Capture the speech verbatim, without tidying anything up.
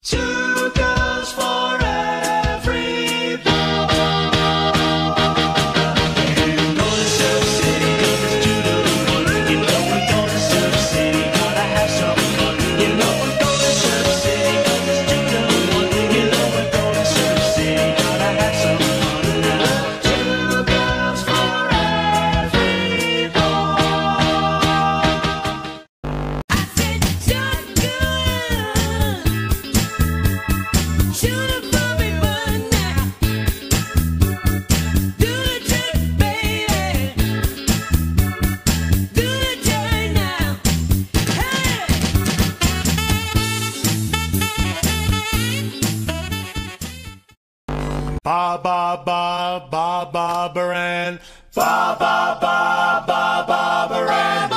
Two girls for every boy. You know the Surf City, it's two to one. You know we're going to Surf City, gotta have some fun. You know we're going to Surf City, cause it's two to one. You know we're going to Surf City, gotta have some fun now. Two girls for every boy. I said shotgun, shoot it for me one now. Do the trick, baby. Do the turn now. Hey! Ba ba ba ba ba baran. Ba ba ba ba ba baran.